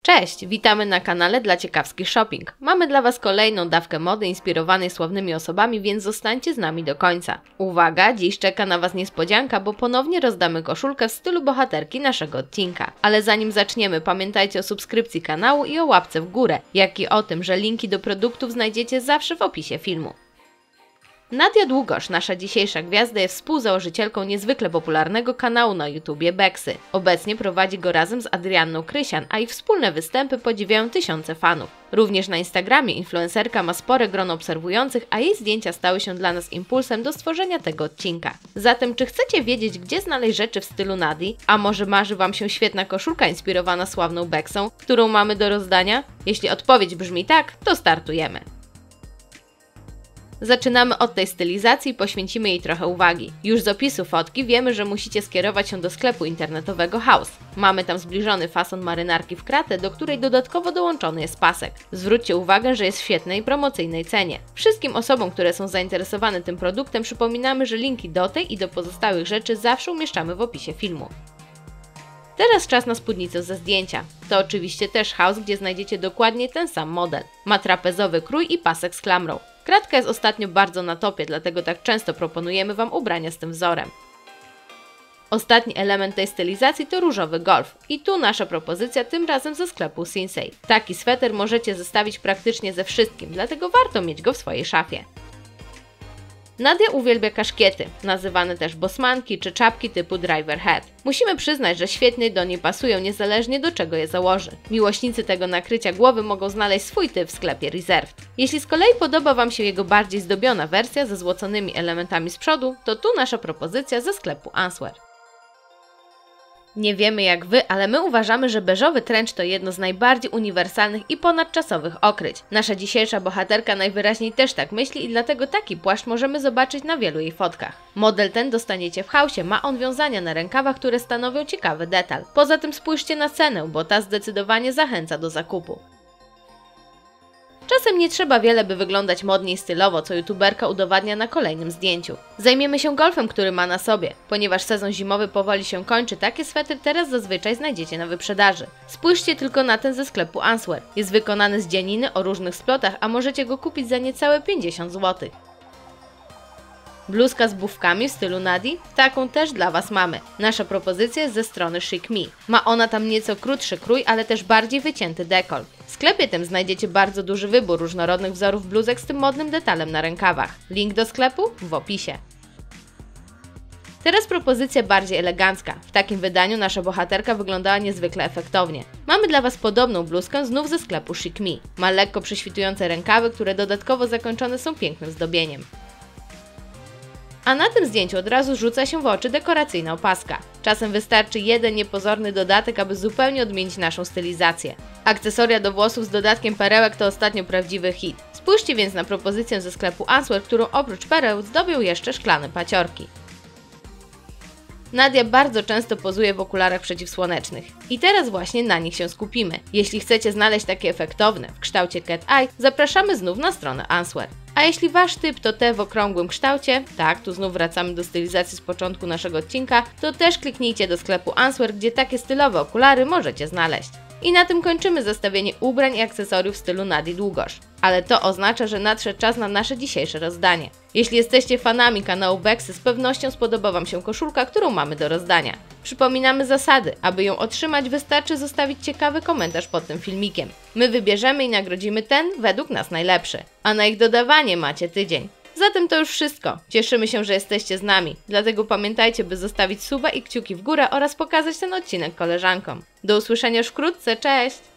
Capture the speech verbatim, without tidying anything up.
Cześć, witamy na kanale dla ciekawskich shopping. Mamy dla Was kolejną dawkę mody inspirowanej sławnymi osobami, więc zostańcie z nami do końca. Uwaga, dziś czeka na Was niespodzianka, bo ponownie rozdamy koszulkę w stylu bohaterki naszego odcinka. Ale zanim zaczniemy, pamiętajcie o subskrypcji kanału i o łapce w górę, jak i o tym, że linki do produktów znajdziecie zawsze w opisie filmu. Nadia Długosz, nasza dzisiejsza gwiazda, jest współzałożycielką niezwykle popularnego kanału na YouTubie Beksy. Obecnie prowadzi go razem z Adrianną Krysian, a ich wspólne występy podziwiają tysiące fanów. Również na Instagramie influencerka ma spore grono obserwujących, a jej zdjęcia stały się dla nas impulsem do stworzenia tego odcinka. Zatem czy chcecie wiedzieć, gdzie znaleźć rzeczy w stylu Nadii? A może marzy Wam się świetna koszulka inspirowana sławną Beksą, którą mamy do rozdania? Jeśli odpowiedź brzmi tak, to startujemy. Zaczynamy od tej stylizacji i poświęcimy jej trochę uwagi. Już z opisu fotki wiemy, że musicie skierować się do sklepu internetowego House. Mamy tam zbliżony fason marynarki w kratę, do której dodatkowo dołączony jest pasek. Zwróćcie uwagę, że jest w świetnej promocyjnej cenie. Wszystkim osobom, które są zainteresowane tym produktem, przypominamy, że linki do tej i do pozostałych rzeczy zawsze umieszczamy w opisie filmu. Teraz czas na spódnicę ze zdjęcia. To oczywiście też House, gdzie znajdziecie dokładnie ten sam model. Ma trapezowy krój i pasek z klamrą. Kratka jest ostatnio bardzo na topie, dlatego tak często proponujemy Wam ubrania z tym wzorem. Ostatni element tej stylizacji to różowy golf. I tu nasza propozycja, tym razem ze sklepu Sinsei. Taki sweter możecie zestawić praktycznie ze wszystkim, dlatego warto mieć go w swojej szafie. Nadia uwielbia kaszkiety, nazywane też bosmanki czy czapki typu driver hat. Musimy przyznać, że świetnie do niej pasują niezależnie do czego je założy. Miłośnicy tego nakrycia głowy mogą znaleźć swój typ w sklepie Reserved. Jeśli z kolei podoba Wam się jego bardziej zdobiona wersja ze złoconymi elementami z przodu, to tu nasza propozycja ze sklepu Answear. Nie wiemy jak Wy, ale my uważamy, że beżowy trench to jedno z najbardziej uniwersalnych i ponadczasowych okryć. Nasza dzisiejsza bohaterka najwyraźniej też tak myśli i dlatego taki płaszcz możemy zobaczyć na wielu jej fotkach. Model ten dostaniecie w Hausie, ma on wiązania na rękawach, które stanowią ciekawy detal. Poza tym spójrzcie na cenę, bo ta zdecydowanie zachęca do zakupu. Czasem nie trzeba wiele, by wyglądać modnie i stylowo, co youtuberka udowadnia na kolejnym zdjęciu. Zajmiemy się golfem, który ma na sobie. Ponieważ sezon zimowy powoli się kończy, takie swetry teraz zazwyczaj znajdziecie na wyprzedaży. Spójrzcie tylko na ten ze sklepu Answear. Jest wykonany z dzianiny o różnych splotach, a możecie go kupić za niecałe pięćdziesiąt złotych. Bluzka z bufkami w stylu Nadii? Taką też dla Was mamy. Nasza propozycja jest ze strony Chic Me. Ma ona tam nieco krótszy krój, ale też bardziej wycięty dekol. W sklepie tym znajdziecie bardzo duży wybór różnorodnych wzorów bluzek z tym modnym detalem na rękawach. Link do sklepu w opisie. Teraz propozycja bardziej elegancka. W takim wydaniu nasza bohaterka wyglądała niezwykle efektownie. Mamy dla Was podobną bluzkę znów ze sklepu Chic Me. Ma lekko prześwitujące rękawy, które dodatkowo zakończone są pięknym zdobieniem. A na tym zdjęciu od razu rzuca się w oczy dekoracyjna opaska. Czasem wystarczy jeden niepozorny dodatek, aby zupełnie odmienić naszą stylizację. Akcesoria do włosów z dodatkiem perełek to ostatnio prawdziwy hit. Spójrzcie więc na propozycję ze sklepu Answear, którą oprócz pereł zdobią jeszcze szklane paciorki. Nadia bardzo często pozuje w okularach przeciwsłonecznych. I teraz właśnie na nich się skupimy. Jeśli chcecie znaleźć takie efektowne w kształcie cat eye, zapraszamy znów na stronę Answear. A jeśli Wasz typ to te w okrągłym kształcie, tak, tu znów wracamy do stylizacji z początku naszego odcinka, to też kliknijcie do sklepu Answear, gdzie takie stylowe okulary możecie znaleźć. I na tym kończymy zestawienie ubrań i akcesoriów w stylu Nadii Długosz. Ale to oznacza, że nadszedł czas na nasze dzisiejsze rozdanie. Jeśli jesteście fanami kanału Beksy, z pewnością spodoba Wam się koszulka, którą mamy do rozdania. Przypominamy zasady. Aby ją otrzymać, wystarczy zostawić ciekawy komentarz pod tym filmikiem. My wybierzemy i nagrodzimy ten według nas najlepszy. A na ich dodawanie macie tydzień. Zatem to już wszystko. Cieszymy się, że jesteście z nami. Dlatego pamiętajcie, by zostawić suba i kciuki w górę oraz pokazać ten odcinek koleżankom. Do usłyszenia już wkrótce, cześć!